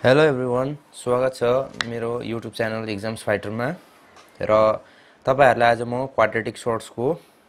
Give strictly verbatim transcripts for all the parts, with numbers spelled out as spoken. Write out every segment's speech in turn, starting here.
Hello everyone, स्वागत छ मेरो युट्युब च्यानल एक्जाम्स फाइटरमा। र तपाईहरुलाई आज म क्वाड्रेटिक सर्ट्सको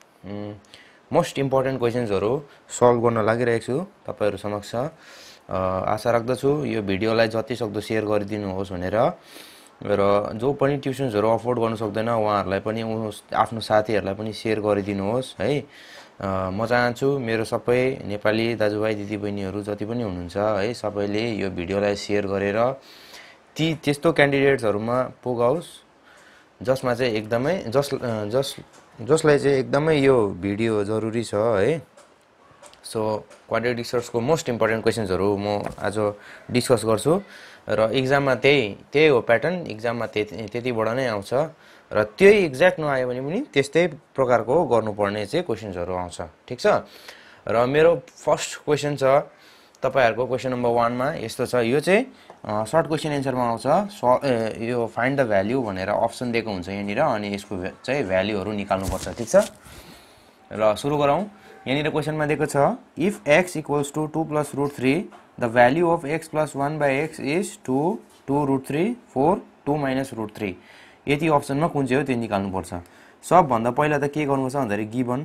मोस्ट इम्पोर्टेन्ट क्वेशन्सहरु सल्भ गर्न लागिरहेको छु तपाईहरु समक्ष। आशा राख्दछु यो भिडियोलाई जति सक्दो शेयर गरिदिनु होस् भनेर। र जो पनि ट्युसन्सहरु अफोर्ड गर्न सक्दैन उहाँहरुलाई पनि आफ्नो साथीहरुलाई पनि शेयर गरिदिनु होस् है। म चाहन्छु मेरो सबै नेपाली दाजुभाइ दिदीबहिनीहरु जति पनि हुनुहुन्छ है सबैले यो भिडियोलाई शेयर गरेर ती त्यस्तो क्यान्डिडेट्सहरुमा पुगाओस् जसमा चाहिँ एकदमै जस जस जसलाई चाहिँ एकदमै यो भिडियो जरुरी छ है। सो क्वाड्रेटिक सर्ट्सको मोस्ट इम्पोर्टेन्ट क्वेशन्सहरु म आज डिस्कस गर्छु र एक्जाममा त्यही त्यही हो प्याटर्न, एक्जाममा त्यतिबाट नै आउँछ र त्यही एक्ज्याक्ट नआयो भने पनि त्यस्तै प्रकारको गर्नुपर्ने चाहिँ क्वेशन्सहरु आउँछ, ठीक छ। र मेरो फर्स्ट क्वेशन छ तपाईहरुको क्वेशन नम्बर एक मा यस्तो छ। यो चाहिँ सर्ट क्वेशन एन्सरमा आउँछ। यो फाइन्ड द भ्यालु भनेर अप्सन दिएको हुन्छ यहाँनिर, अनि यसको चाहिँ भ्यालुहरु निकाल्नु पर्छ, ठीक छ। र सुरु गरौँ। यहाँनिर क्वेशनमा दिएको छ if x equals to two plus root three the value of x plus one by x is two two root three four two minus root three. यति अप्सनमा कुन चाहिँ हो त्यो निकाल्नु पर्छ। सबभन्दा पहिला त के गर्नुपर्छ भन्दाखेरि गिभन,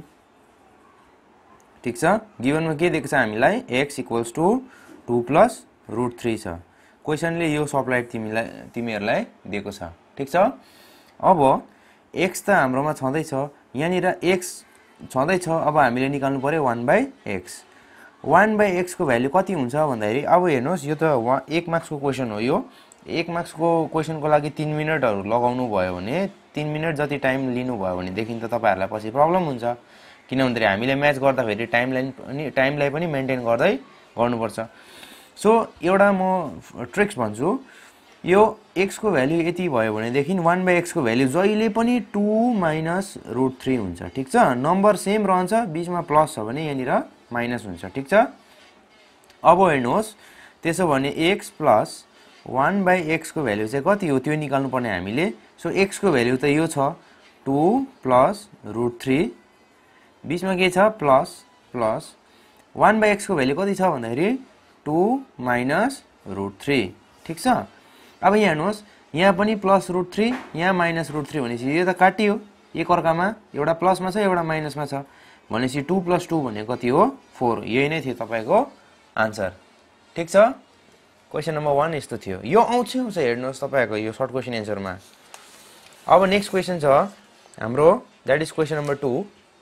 ठीक छ। गिभनमा के दिएको छ हामीलाई x equals to two plus root three छ। क्वेशनले यो सप्लाइड तिमीलाई तिमीहरुलाई दिएको छ, ठीक छ। अब x त हाम्रोमा छँदै छ, यहाँनिर x छँदै छ। अब हामीले निकाल्नु पर्यो one by x. One by x को भ्यालु कति हुन्छ भन्दाखेरि अब हेर्नुहोस् यो त एक मार्क्सको क्वेशन हो। यो एक मार्क्सको क्वेशनको लागि तीन मिनटहरु लगाउनु भयो भने तीन मिनट जति टाइम लिनु भयो भने देखिन त तपाईहरुलाई पछि प्रब्लम हुन्छ, किनभने हामीले म्याच गर्दा फेरि टाइमलाइन पनि टाइमलाई पनि मेन्टेन गर्दै गर्नुपर्छ। सो एउटा म ट्रिक्स भन्छु, यो x को भ्यालु यति भयो भने देखिन वन बाई एक्स को भ्यालु जहिले पनि टू माइनस रुट थ्री हुन्छ, ठीक छ। नम्बर सेम रहन्छ, बीचमा प्लस छ भने यहाँनिर माइनस हुन्छ, ठीक छ। अब हेर्नुहोस् त्यसो भने x plus one by x को भ्यालु चाहिँ कति हो त्यो निकाल्नु पर्ने हामीले। सो x को भ्यालु त यो छ टू प्लस रुट थ्री, बीचमा के छ plus plus. One by x को भ्यालु कति छ भन्दाखेरि टू माइनस रुट थ्री, ठीक छ। अब यहाँ हेर्नुहोस् यहाँ पनि प्लस रुट थ्री यहाँ माइनस रुट थ्री भनेपछि यो त काटियो एक अर्कामा, एउटा प्लसमा छ एउटा माइनसमा छ भनेपछि टू प्लस टू भनेको कति हो फोर। यही नै थियो तपाईको आन्सर, ठीक छ। क्वेशन नम्बर वन यस्तो थियो। यो आउँछ आउँछ हेर्नुहोस् तपाईहरुको यो सर्ट क्वेशन एन्सरमा। अब नेक्स्ट क्वेशन छ हाम्रो, that is question number two.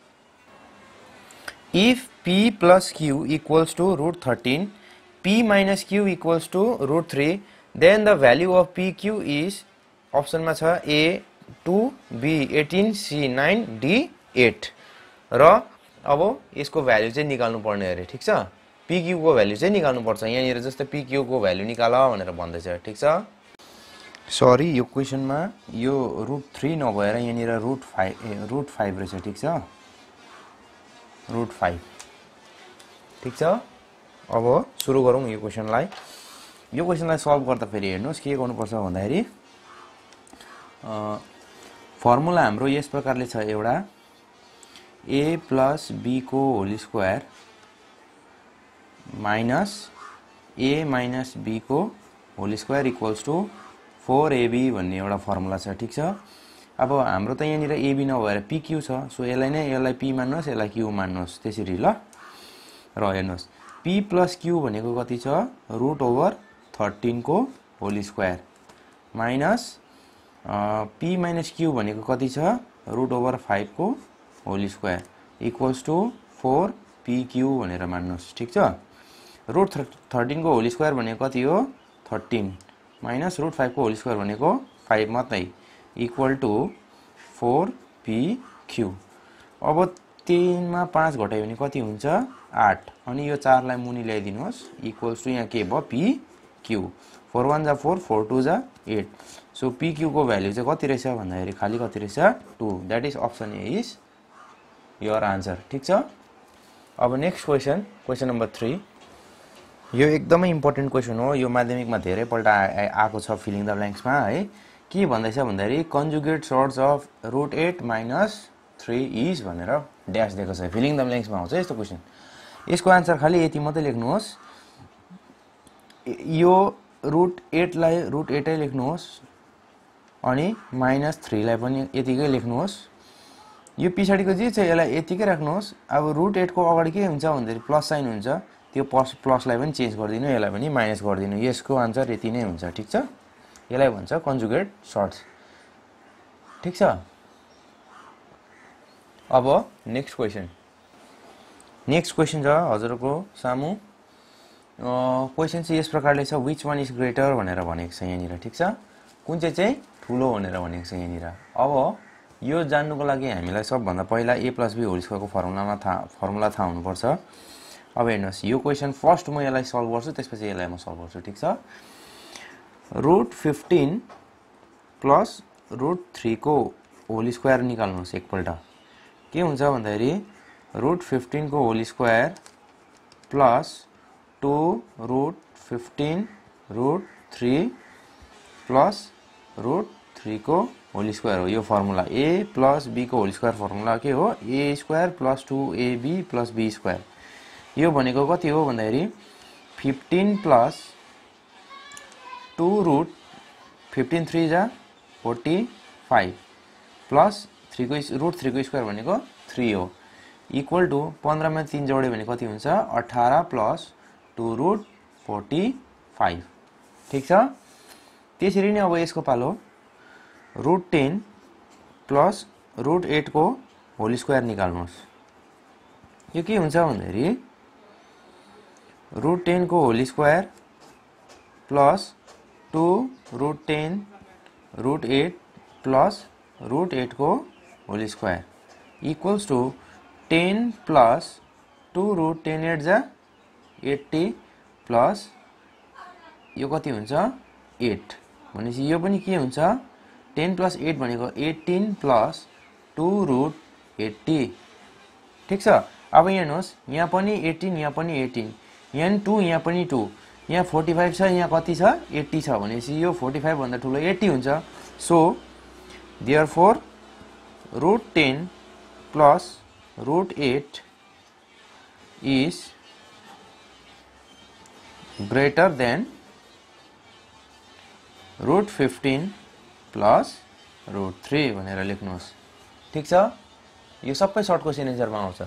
If p plus q equals to root thirteen p minus q equals to root three then the value of pq is option मा छ a two b eighteen c nine d eight. र अब यसको value चाहिँ निकाल्नु पर्ने अरे, ठीक छ। pq को भ्यालु चाहिँ निकाल्नु पर्छ। यहाँनिर जस्तो pq को भ्यालु निकाल भनेर भन्दैछ, ठीक छ। सरी यो क्वेशनमा यो रुट थ्री नभएर यहाँनिर रुट फाइभ रुट फाइभ रहेछ, ठीक छ। रुट फाइभ, ठीक छ। अब सुरु गरौँ यो क्वेशनलाई। यो क्वेशनलाई सल्भ गर्दा फेरि हेर्नुहोस् के गर्नुपर्छ भन्दाखेरि फर्मुला हाम्रो यस प्रकारले छ। एउटा a प्लस b को whole square minus a minus b को whole square equals to four A B भन्ने एउटा फर्मुला छ, ठीक छ। अब हाम्रो त यहाँनिर ab नभएर pq छ। सो यसलाई नै यसलाई p मान्नुहोस् यसलाई q मान्नुहोस्, त्यसरी ल। र हेर्नुहोस् p प्लस q भनेको कति छ रुट ओभर थर्टीन को whole square minus p minus q भनेको कति छ रुट ओभर फाइभ को whole square equals to four P Q भनेर मान्नुहोस्, ठीक छ। रुट थर्टीन को होल स्क्वायर भनेको कति हो थर्टीन माइनस रुट फाइभ को होल स्क्वायर भनेको फाइभ मात्रै equal to four P Q. अब तीनमा पाँच घटायो भने कति हुन्छ आठ, अनि यो चारलाई मुनि ल्याइदिनुहोस् इक्वल्स टु यहाँ के भयो पी क्यू। फोर वान जा फोर, फोर टू जा एट। सो पी क्यू को भ्यालु चाहिँ कति रहेछ भन्दाखेरि खाली कति रहेछ two. That is option A is your answer, ठीक छ। अब next question, question number three. यो एकदमै इम्पोर्टेन्ट क्वेशन हो। यो माध्यमिकमा धेरै पल्ट आएको छ फिलिङ द ब्ल्याङ्क्समा है। के भन्दैछ भन्दाखेरि conjugate surds of root eight minus three is भनेर ड्यास दिएको छ। फिलिङ द ब्ल्याङ्क्समा आउँछ यस्तो क्वेशन। यसको आन्सर खाली यति मात्रै लेख्नुहोस्। यो रुट एट लाई रुट एटै लेख्नुहोस् अनि माइनस थ्री लाई पनि यतिकै लेख्नुहोस्। यो पछाडिको जे छ यसलाई यतिकै राख्नुहोस्। अब रुट एट को अगाडि के हुन्छ भन्दाखेरि प्लस साइन हुन्छ, त्यो प्लस प्लसलाई पनि चेन्ज गरिदिनु, यसलाई पनि माइनस गरिदिनु। यसको आन्सर यति नै हुन्छ। ठिक छ, यसलाई भन्छ कन्जुगेट सर्ट्स। ठिक छ। अब नेक्स्ट क्वेसन नेक्स्ट क्वेसन छ हजुरको सामु। क्वेसन चाहिँ यस प्रकारले छ, विच वान इज ग्रेटर भनेर भनेको छ यहाँनिर। ठिक छ, कुन चाहिँ चाहिँ ठुलो भनेर भनेको छ यहाँनिर। अब यो जान्नुको लागि हामीलाई सबभन्दा पहिला ए प्लस बी होल स्क्वायरको फर्मुलामा थाहा फर्मुला थाहा हुनुपर्छ। अब हेर्नुहोस् यो क्वेसन फर्स्ट म यसलाई सल्भ गर्छु, त्यसपछि यसलाई म सल्भ गर्छु। ठिक छ, root fifteen plus root three को होल स्क्वायर निकाल्नुहोस् एकपल्ट। के हुन्छ भन्दाखेरि रुट फिफ्टिन को whole square plus two root fifteen root three plus root three को होल स्क्वायर हो। यो फर्मुला ए प्लस बी को होल स्क्वायर फर्मुला के हो, A square plus two A B plus B square. यो भनेको कति हो भन्दाखेरि fifteen plus two root fifteen three जा फोर्टी फाइभ प्लस थ्री को रुट थ्री को स्क्वायर भनेको थ्री हो, इक्वल टू पन्ध्रमा तीन जोड्यो भने कति हुन्छ अठारह plus two root forty five. ठिक छ, त्यसरी नै अब यसको पालो root ten plus root eight को होल स्क्वायर निकाल्नुहोस्। यो के हुन्छ भन्दाखेरि रुट टेन को whole square plus two root ten root eight plus root eight को whole square equals to ten plus two root ten eight जा एट्टी प्लस यो कति हुन्छ एट। भनेपछि यो पनि के हुन्छ टेन प्लस एट भनेको eighteen plus two root eighty. ठिक छ, अब यहाँ हेर्नुहोस् यहाँ पनि एट्टीन यहाँ पनि एट्टीन, यहाँ टू यहाँ पनि टू, यहाँ फोर्टी फाइभ छ यहाँ कति छ एट्टी छ। भनेपछि यो फोर्टी फाइभ भन्दा ठुलो एट्टी हुन्छ। So therefore root ten plus root eight is greater than root fifteen plus root three भनेर लेख्नुहोस्। ठिक छ, यो सबै सर्ट क्वेसन एन्सरमा आउँछ।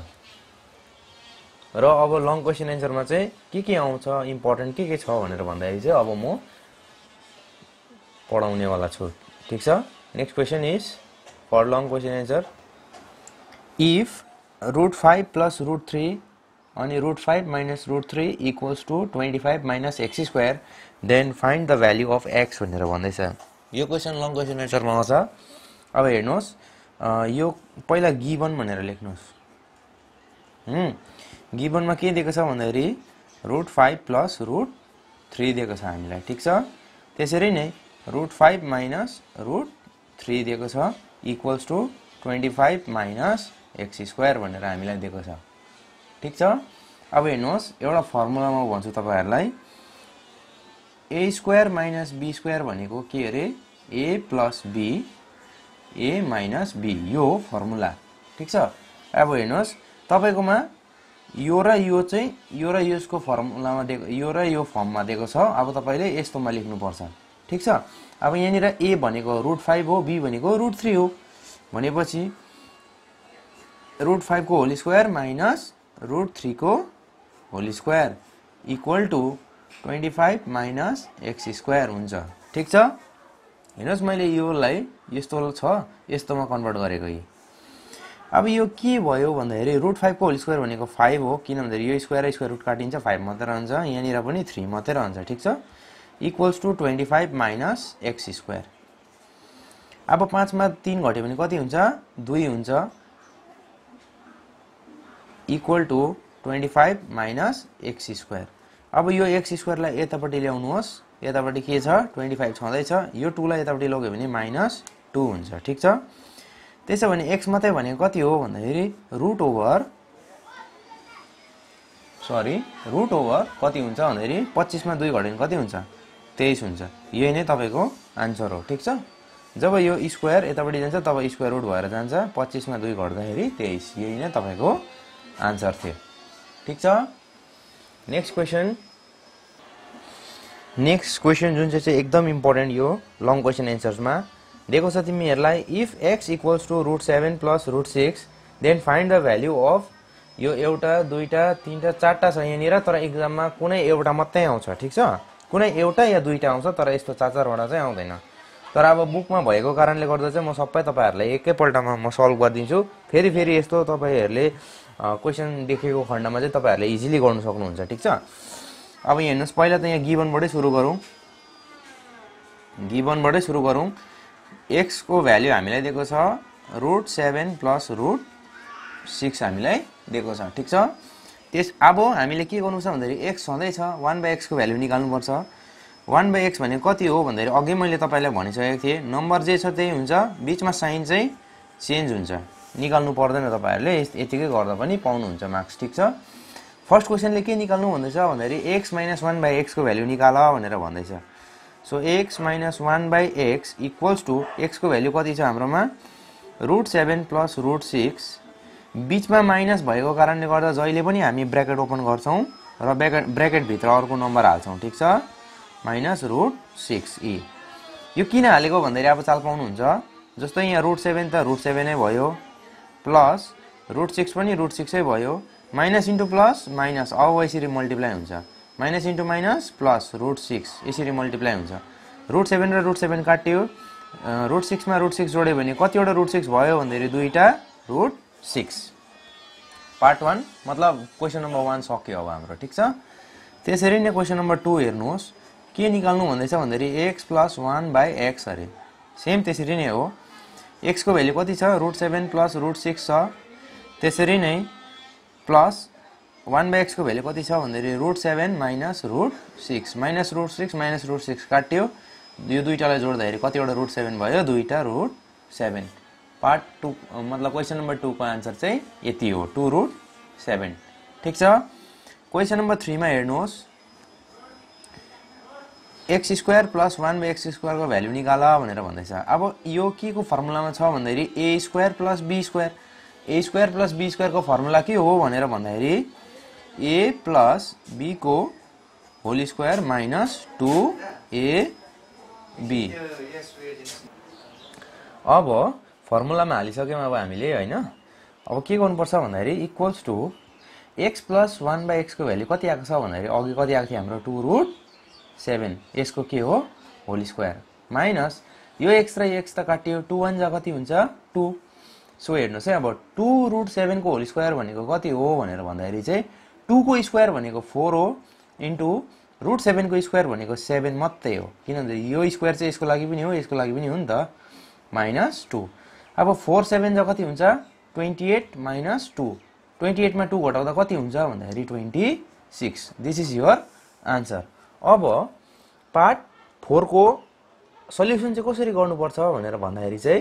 र अब लङ क्वेसन एन्सरमा चाहिँ के के आउँछ इम्पोर्टेन्ट के के छ भनेर भन्दाखेरि चाहिँ अब म पढाउनेवाला छु। ठिक छ, next question is for long question answer, if root five plus root three अनि root five minus root three equals to twenty five minus x square then find the value of x भनेर भन्दैछ। यो question long question एन्सरमा आउँछ। अब हेर्नुहोस् यो पहिला given भनेर लेख्नुहोस्। गिभनमा के दिएको छ भन्दाखेरि root five plus root three दिएको छ हामीलाई। ठिक छ, त्यसरी नै root five minus root three दिएको छ equals to twenty five minus x square भनेर हामीलाई दिएको छ। ठिक छ, अब हेर्नुहोस् एउटा फर्मुला म भन्छु तपाईहरुलाई, A square minus B square भनेको के अरे A plus B A minus B, यो हो फर्मुला। ठिक छ, अब हेर्नुहोस् तपाईकोमा यो र यो चाहिँ यो र यसको फर्मुलामा दिएको यो र यो फर्ममा दिएको छ। अब तपाईले यस्तोमा लेख्नु पर्छ। ठिक छ, अब यहाँनिर ए भनेको रुट फाइभ हो, बी भनेको रुट थ्री हो, भनेपछि रुट फाइभ को whole square minus root three को whole square equal to twenty five minus x square हुन्छ। ठिक छ, हेर्नुहोस् मैले योलाई यस्तो छ यस्तोमा कन्भर्ट गरेको यी। अब यो के भयो भन्दाखेरि रुट फाइभ को होल स्क्वायर भनेको फाइभ हो, किन भन्दाखेरि यो स्क्वायर स्क्वायर रुट काटिन्छ फाइभ मात्रै रहन्छ, यहाँनिर पनि थ्री मात्रै रहन्छ। ठिक छ, equals to twenty five minus x square. अब पाँचमा तीन घट्यो भने कति हुन्छ दुई हुन्छ, equal to twenty five minus x square. अब यो एक्स स्क्वायरलाई यतापट्टि ल्याउनुहोस्, यतापट्टि के छ ट्वेन्टी फाइभ छँदैछ, यो टूलाई यतापट्टि लग्यो भने माइनस टू हुन्छ। ठिक छ, त्यसो भने एक्स मात्रै भनेको कति हो भन्दाखेरि root over sorry root over कति हुन्छ भन्दाखेरि पच्चीसमा दुई घट्यो भने कति हुन्छ तेइस हुन्छ। यही नै तपाईको आन्सर हो। ठिक छ, जब यो स्क्वायर यतापट्टि जान्छ तब स्क्वायर रुट भएर जान्छ, पच्चीसमा दुई घट्दाखेरि तेइस, यही नै तपाईको आन्सर थियो। ठिक छ, नेक्स्ट क्वेसन, नेक्स्ट क्वेसन जुन चाहिँ एकदम इम्पोर्टेन्ट यो लङ क्वेसन एन्सर्समा दिएको छ तिमीहरूलाई if x equals to root seven plus root six then find the value of यो एउटा दुईटा तीनटा चारटा छ यहाँनिर तर एक्जाममा कुनै एउटा मात्रै आउँछ ठिक छ कुनै एउटा या दुईटा आउँछ तर यस्तो चार चारवटा चाहिँ आउँदैन तर अब बुकमा भएको कारणले गर्दा चाहिँ म सबै तपाईहरुलाई एकैपल्टमा म सल्भ गरिदिन्छु फेरि फेरि यस्तो तपाईहरुले क्वेसन देखेको खण्डमा चाहिँ तपाईहरुले इजिली गर्न सक्नुहुन्छ ठिक छ अब यहाँ हेर्नुस् पहिला त यहाँ गिभनबाटै सुरु गरौँ गिभनबाटै सुरु गरौँ x को भ्यालु हामीलाई दिएको छ root seven plus root six हामीलाई दिएको छ ठिक छ त्यस अब हामीले के गर्नु छ भन्दाखेरि x सधैं छ वन बाइ x को भ्यालु निकाल्नु पर्छ वन बाइ x भनेको कति हो भन्दाखेरि अघि मैले तपाईलाई भनिसकेको थिए नम्बर जे छ त्यही हुन्छ बीचमा साइन चाहिँ चेन्ज हुन्छ निकाल्नु पर्दैन तपाईहरुले यतिकै गर्दा पनि पाउनुहुन्छ मार्क्स ठिक छ फर्स्ट क्वेशनले के निकाल्नु भन्दैछ भन्दाखेरि x minus one by x को भ्यालु निकाल भनेर भन्दैछ so x minus one by x equals to x को भ्यालु कति छ हाम्रोमा root seven plus root six बीचमा माइनस भएको कारणले गर्दा जहिले पनि हामी ब्र्याकेट ओपन गर्छौं र ब्र्याकेट ब्र्याकेट भित्र अर्को नम्बर हाल्छौं ठिक छ माइनस रुट सिक्स ई यो किन हालेको भन्दाखेरि अब चाल पाउनुहुन्छ जस्तो यहाँ रुट सेभेन त रुट सेभेन नै भयो प्लस रुट सिक्स पनि रुट सिक्स नै भयो माइनस इन्टु प्लस माइनस अब यसरी मल्टिप्लाई हुन्छ minus into minus plus root six यसरी मल्टिप्लाई हुन्छ रुट सेभेन र रुट सेभेन काट्यो रुट सिक्स मा रुट सिक्स जोड्यो भने कतिवटा रुट सिक्स भयो भन्दाखेरि दुईटा रुट सिक्स पार्ट वन मतलब क्वेशन नम्बर वन सक्यो अब हाम्रो ठिक छ त्यसरी नै क्वेशन नम्बर टू हेर्नुहोस् के निकाल्नु भन्दैछ भन्दाखेरि x plus one by x अरे सेम त्यसरी नै हो x को भ्यालु कति छ root seven plus root six छ त्यसरी नै प्लस वन बाइ x को भ्यालु कति छ भन्दाखेरि root seven minus root six minus root six minus root six काट्यो यो दुईटालाई जोड्दाखेरि कतिवटा रुट सेभेन भयो दुईटा रुट सेभेन पार्ट टू मतलब क्वेशन नम्बर टू को आन्सर चाहिँ यति हो टू रुट सेभेन ठीक छ क्वेशन नम्बर थ्री मा हेर्नुहोस् x square plus one by x square को भ्यालु निकाल भनेर भन्दैछ अब यो के को फर्मुलामा छ भन्दाखेरि a square plus b square a square plus b square को फर्मुला के हो भनेर भन्दाखेरि a प्लस b को whole square minus two A B अब फर्मुलामा हालिसक्यौं अब हामीले हैन अब के गर्नुपर्छ भन्दाखेरि equals to x plus one by x को भ्यालु कति आएको छ भन्दाखेरि अघि कति आएको थियो हाम्रो टू रुट सेभेन यसको के हो होल स्क्वायर माइनस यो x र x त काट्यो टू वन जा कति हुन्छ टू सो हेर्नुस् है अब टू रुट सेभेन को होल स्क्वायर भनेको कति हो भनेर भन्दाखेरि चाहिँ टू को स्क्वायर भनेको फोर हो इन्टु रुट सेभेन को स्क्वायर भनेको सेभेन मात्रै हो किनभने यो स्क्वायर चाहिँ यसको लागि पनि हो यसको लागि पनि हो नि त माइनस टू अब फोर सेभेन जा कति हुन्छ twenty eight minus two twenty eight मा टू घटाउँदा कति हुन्छ भन्दाखेरि twenty six this is your answer अब पार्ट फोर को सल्युसन चाहिँ कसरी गर्नुपर्छ भनेर भन्दाखेरि चाहिँ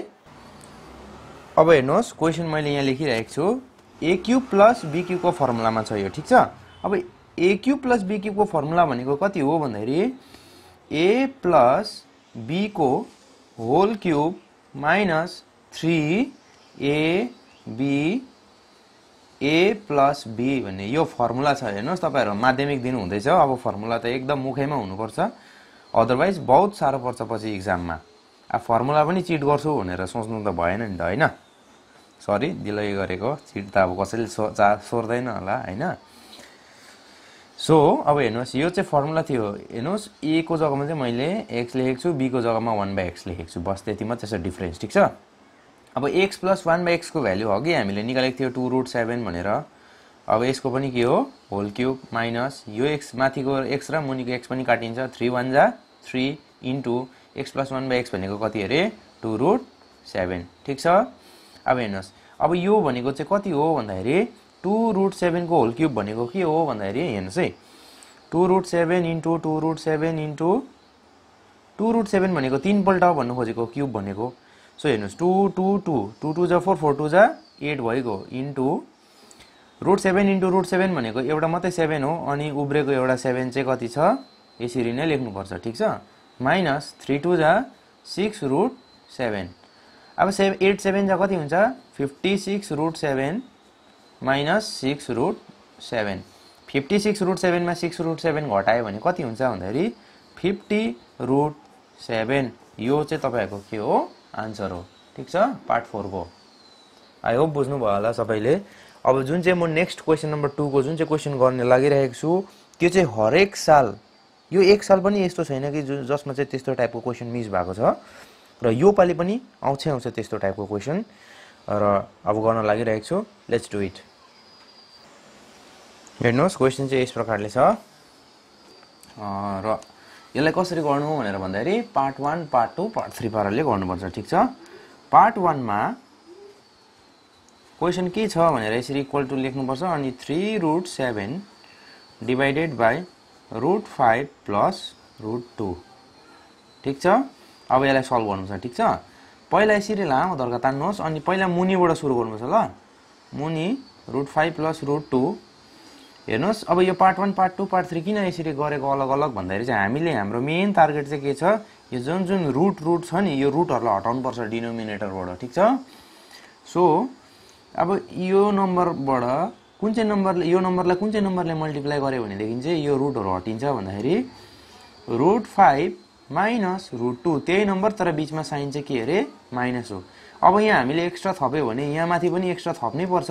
अब हेर्नुहोस् क्वेशन मैले यहाँ लेखिरहेको छु a cube plus b cube को फर्मुलामा छ यो ठीक छ अब a cube plus b cube को फर्मुला भनेको कति हो भन्दाखेरि a प्लस b को whole cube minus three A B a plus b भन्ने यो फर्मुला छ हेर्नुहोस् तपाईहरु माध्यमिक दिनु हुँदैछ अब फर्मुला त एकदम मुखैमा हुनुपर्छ अदरवाइज बहुत साह्रो पर्छ पछि एक्जाममा आ फर्मुला पनि चिट गर्छु भनेर सोच्नु त भएन नि त हैन सरी दिलै गरेको चिट त अब कसैले सोर्दैन होला हैन सो अब हेर्नुहोस् यो चाहिँ फर्मुला थियो हेर्नुहोस् a को जग्गामा चाहिँ मैले x लेखेको छु b को जग्गामा वन बाइ x लेखेको छु बस त्यति मात्रै छ डिफरेन्स ठीक छ अब x plus one by x को भ्यालु अघि हामीले निकालेको थियो टू रुट सेभेन भनेर अब यसको पनि के हो होल क्यूब माइनस यो x माथिको x र मुनिको x पनि काटिन्छ थ्री वन जा three into x plus one by x भनेको कति अरे टू रुट सेभेन ठीक छ अब हेर्नुहोस् अब यो भनेको चाहिँ कति हो भन्दाखेरि टू रुट सेभेन को होल क्यूब भनेको के हो भन्दाखेरि हेर्नुहोस् है two root seven into two root seven into two root seven भनेको तीन पल्ट भन्नु खोजेको क्यूब भनेको सो हेर्नुहोस् two two two two two जा फोर फोर टू जा एट भइगयो into root seven into root seven भनेको एउटा मात्रै सेभेन हो अनि उब्रेको एउटा सेभेन चाहिँ कति छ यसरी नै लेख्नुपर्छ ठीक छ माइनस थ्री टू जा सिक्स रुट सेभेन अब सेभेन एट सेभेन जा कति हुन्छ fifty six root seven minus six root seven fifty six root seven मा सिक्स रुट सेभेन घटायो भने कति हुन्छ भन्दाखेरि फिफ्टी रुट सेभेन यो चाहिँ तपाईहरुको के हो आन्सर हो ठीक छ पार्ट फोर को आई होप बुझ्नु भयो होला सबैले अब जुन चाहिँ म नेक्स्ट क्वेशन नम्बर टू को जुन चाहिँ क्वेशन गर्ने लागिरहेको छु त्यो चाहिँ हरेक साल यो एक साल पनि यस्तो छैन कि जसमा चाहिँ त्यस्तो टाइपको क्वेशन मिस भएको छ र यो पाली पनि आउँछ आउँछ त्यस्तो टाइपको क्वेशन र अब गर्न लागिरहेको छु लेट्स डु इट हेर्नुस् क्वेशन चाहिँ यस प्रकारले छ र यसलाई कसरी गर्नु भनेर भन्दाखेरि part one part two part three पाराले गर्नुपर्छ ठीक छ पार्ट वन मा क्वेशन के छ भनेर यसरी इक्वल टु लेख्नुपर्छ अनि three root seven divided by root five plus root two ठीक छ अब यसलाई सल्भ गर्नुपर्छ ठीक छ पहिला यसरी लामो धर्का तान्नुहोस् अनि पहिला मुनिबाट सुरु गर्नुपर्छ ल मुनि root five plus root two हेर्नुस् अब यो part one part two part three किन यसरी गरेको अलग अलग भन्दाखेरि चाहिँ हामीले हाम्रो मेन टार्गेट चाहिँ के छ यो जुन जुन रुट रुट छ नि यो रुटहरुलाई हटाउनु पर्छ डिनोमिनेटरबाट ठीक छ सो अब यो नम्बरबाट कुन चाहिँ नम्बरले यो नम्बरलाई कुन चाहिँ नम्बरले मल्टिप्लाई गरे भनेदेखि चाहिँ यो रुटहरु हटिन्छ भन्दाखेरि root five minus root two त्यही नम्बर तर बीचमा साइन चाहिँ के अरे माइनस हो अब यहाँ हामीले एक्स्ट्रा थप्यो भने यहाँ माथि पनि एक्स्ट्रा थप्नै पर्छ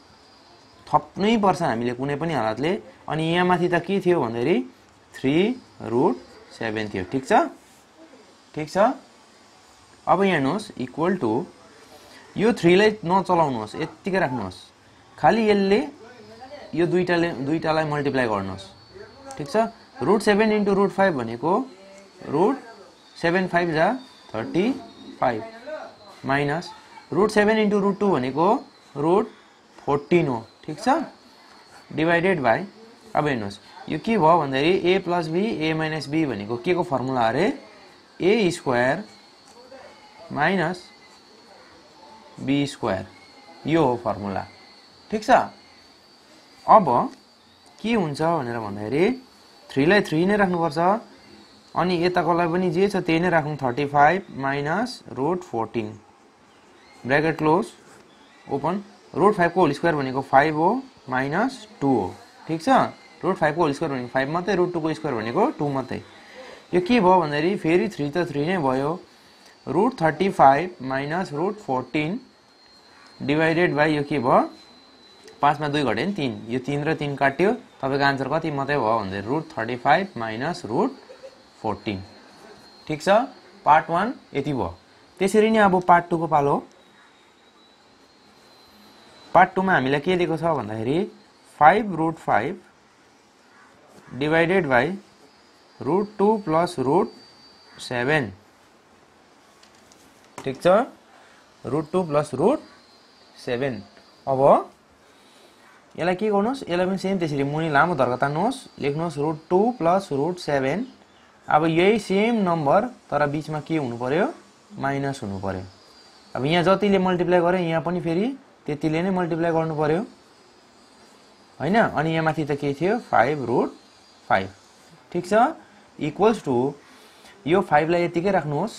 थप्नै पर्छ हामीले कुनै पनि हालतले अनि यहाँ माथि त के थियो भन्दाखेरि थ्री रुट सेभेन थियो ठीक छ ठीक छ अब यहाँ हेर्नुस् इक्वल टु यो थ्री लाई नचलाउनुहोस् यतिकै राख्नुहोस् खाली यसले यो दुईटाले दुईटालाई मल्टिप्लाई गर्नुहोस् ठीक छ root seven into root five भनेको रुट सेभेन फाइभ जा thirty five minus root seven into root two भनेको रुट फोर्टीन हो ठीक छ डिवाइडेड बाइ अब हेर्नुहोस् यो के भयो भन्दाखेरि A plus B A minus B भनेको के को फर्मुला अरे A square minus B square यो हो फर्मुला ठीक छ अब के हुन्छ भनेर भन्दाखेरि थ्री लाई थ्री नै राख्नुपर्छ अनि यताकोलाई पनि जे छ त्यही नै राखौं thirty five minus root fourteen bracket close open root five को होल स्क्वायर भनेको फाइभ हो माइनस टू हो ठीक छ रुट फाइभ को होल स्क्वायर भनेको फाइभ मात्रै रुट टू को स्क्वायर भनेको टू मात्रै यो के भयो भन्दाखेरि फेरि थ्री त थ्री नै भयो root thirty five minus root fourteen divided by यो के भयो पाँच मा दुई घट्यो नि तीन यो तीन र तीन काट्यो तपाईको आन्सर कति मात्रै भयो भन्दै root thirty five minus root fourteen ठीक छ पार्ट वन यति भयो त्यसरी नै अब पार्ट टू को पालो पार्ट टू मा हामीलाई के दिएको छ भन्दाखेरि five root five divided by root two plus root seven ठीक छ root two plus root seven अब यसलाई के गर्नुहोस् यसलाई पनि सेम त्यसरी मुनि लामो धर्का तान्नुहोस् लेख्नुहोस् root two plus root seven अब यही सेम नम्बर तर बीचमा के हुनु पर्यो माइनस हुनु पर्यो अब यहाँ जतिले मल्टिप्लाई गरे यहाँ पनि फेरि त्यतिले नै मल्टिप्लाई गर्नु पर्यो हैन अनि यहाँ माथि त के थियो फाइभ रुट फाइभ ठीक छ इक्वल्स टु यो फाइभ लाई यतिकै राख्नुहोस्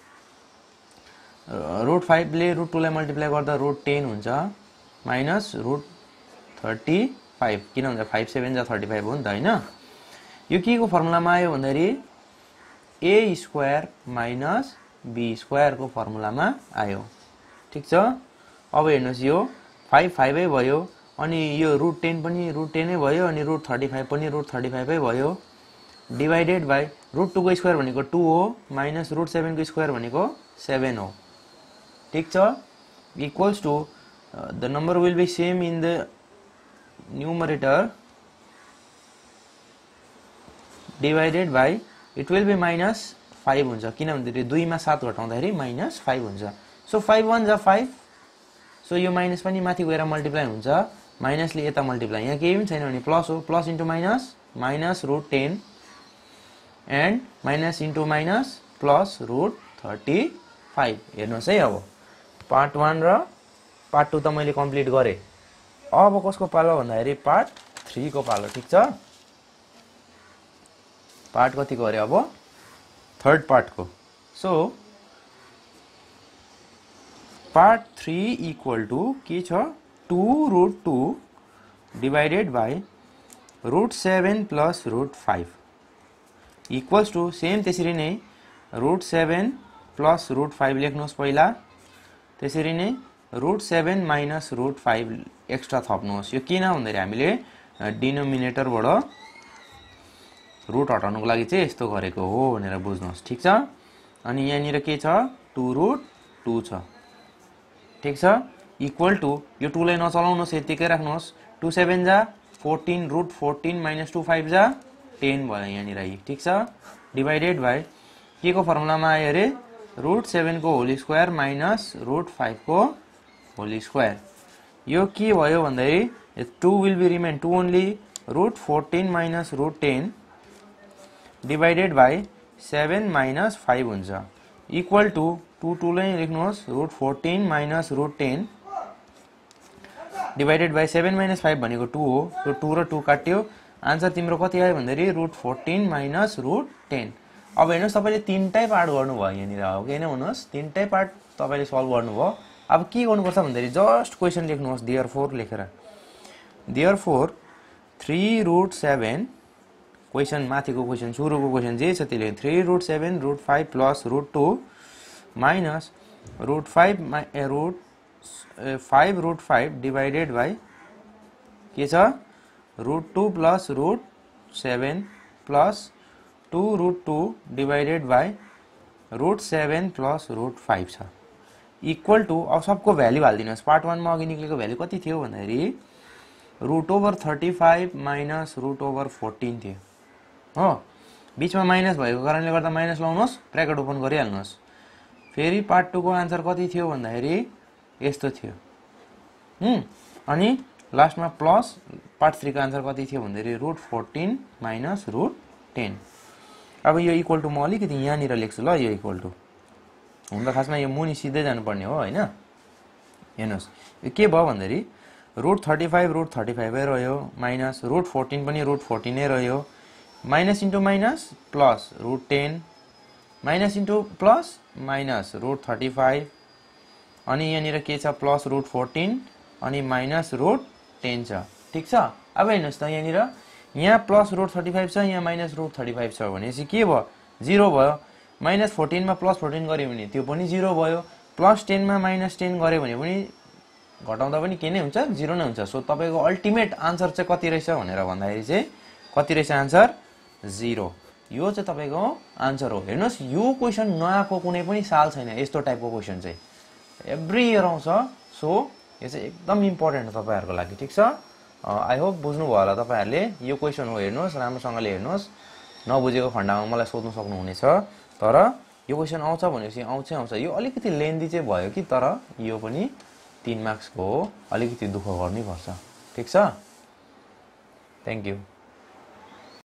रुट फाइभ ले रुट टू लाई मल्टिप्लाई गर्दा रुट टेन हुन्छ माइनस रुट थर्टी फाइभ किन भन्दा फाइभ सेभेन जा थर्टी फाइभ हो नि त हैन यो के को फर्मुलामा आयो भन्दाखेरि A square minus B square को फर्मुलामा आयो ठीक छ अब हेर्नुस् यो फाइभ फाइभै भयो अनि यो रुट टेन पनि रुट टेन भयो अनि रुट थर्टी फाइभ पनि रुट थर्टी फाइभ भयो डिवाइडेड बाइ रुट टू को स्क्वायर भनेको टू हो माइनस रुट सेभेन को स्क्वायर भनेको सेभेन हो ठीक छ equals to the number will be same in the numerator divided by it will be minus five हुन्छ किन भन्दाखेरि दुई मा सात घटाउँदाखेरि माइनस फाइभ हुन्छ सो फाइभ वन जा फाइभ सो यो माइनस पनि माथि गएर मल्टिप्लाई हुन्छ माइनसले यता मल्टिप्लाई यहाँ केही पनि छैन भने प्लस हो plus into minus minus root ten and minus into minus plus root thirty five हेर्नुहोस् है अब पार्ट वन र पार्ट टू त मैले कम्प्लिट गरेँ अब कसको पालो भन्दाखेरि पार्ट थ्री को पालो ठीक छ पार्ट कति गरे अब थर्ड पार्ट को so part three equal to के छ two root two divided by root seven plus root five equals to same त्यसरी नै root seven plus root five लेख्नुहोस् पहिला, त्यसरी नै root seven minus root five extra थप्नुहोस्। यो किन भन्दाखेरि हामीले डिनोमिनेटरबाट रुट हटाउनुको लागि चाहिँ यस्तो गरेको हो भनेर बुझ्नुहोस्, ठिक छ। अनि यहाँनिर के छ, टू रुट टू छ, ठिक छ। इक्वल टू यो टू लाई नचलाउनुहोस्, यतिकै राख्नुहोस्। टू सेभेन जा fourteen, root fourteen minus two five जा टेन भयो यहाँनिर, ठिक छ। डिभाइडेड बाई के को फर्मुलामा आयो अरे, रुट सेभेन को whole square minus root five को होल स्क्वायर। यो के भयो भन्दाखेरि two will be remain two only, root fourteen minus root ten divided by seven minus five हुन्छ। इक्वल टू टू टू लाई लेख्नुहोस्, root fourteen minus root ten divided by seven minus five भनेको two हो। त्यो two र two काट्यो, answer तिम्रो कति आयो भन्दाखेरि root fourteen minus root ten. अब हेर्नुहोस् तपाईँले तिनटै पार्ट गर्नुभयो यहाँनिर, हो कि होइन भन्नुहोस्, तिनटै पार्ट तपाईँले सल्भ गर्नुभयो। अब के गर्नुपर्छ भन्दाखेरि जस्ट क्वेसन लेख्नुहोस्, देयर फोर लेखेर, therefore three root seven, question माथिको क्वेसन सुरुको क्वेसन जे छ त्यसले three root seven root five plus root two minus root five root five root five divided by के छ, root two plus root seven plus two root two divided by root seven plus root five छ। Equal to अब सबको value हालिदिनुहोस्। Part वानमा अघि निक्लेको value कति थियो भन्दाखेरि root over thirty five minus root over fourteen थियो हो। बिचमा माइनस भएको कारणले गर्दा माइनस लाउनुहोस्, ब्र्याकेट ओपन गरिहाल्नुहोस्। फेरि पार्ट टू को आन्सर कति थियो भन्दाखेरि यस्तो थियो, अनि लास्टमा प्लस पार्ट थ्री को आन्सर कति थियो भन्दाखेरि root fourteen minus root ten. अब यो इक्वल टू म अलिकति यहाँनिर लेख्छु ल, यो इक्वल टू हुन त खासमा यो मुनि सिधै जानुपर्ने हो होइन। हेर्नुहोस् यो के भयो भन्दाखेरि root thirty five root thirty फाइभै रह्यो, माइनस रुट फोर्टीन पनि रुट फोर्टीनै रह्यो, minus into minus plus root ten, minus into plus minus root thirty five, अनि यहाँनिर के छ प्लस रुट फोर्टीन अनि माइनस रुट टेन छ, ठिक छ। अब हेर्नुहोस् त यहाँनिर यहाँ प्लस रुट थर्टी फाइभ छ, यहाँ माइनस रुट थर्टी फाइभ छ भनेपछि के भयो, जिरो भयो। माइनस फोर्टीनमा प्लस फोर्टीन गऱ्यो भने त्यो पनि जिरो भयो, प्लस टेनमा माइनस टेन गऱ्यो भने पनि घटाउँदा पनि के नै हुन्छ, जिरो नै हुन्छ। सो तपाईँको अल्टिमेट आन्सर चाहिँ कति रहेछ भनेर भन्दाखेरि चाहिँ कति रहेछ आन्सर, जिरो। यो चाहिँ तपाईँको आन्सर हो। हेर्नुहोस् यो क्वेसन नआएको कुनै पनि साल छैन, यस्तो टाइपको क्वेसन चाहिँ एभ्री इयर आउँछ। सो यो चाहिँ एकदम इम्पोर्टेन्ट हो तपाईँहरूको लागि, ठिक छ। आई होप बुझ्नुभयो होला तपाईँहरूले। यो क्वेसन हो, हेर्नुहोस् राम्रोसँगले हेर्नुहोस्, नबुझेको खण्डमा मलाई सोध्नु सक्नुहुनेछ। तर यो क्वेसन आउँछ भनेपछि आउँछै आउँछ। यो अलिकति लेन्दी चाहिँ भयो कि, तर यो पनि तीन मार्क्सको हो, अलिकति दुःख गर्नै पर्छ, ठिक छ। Thank you.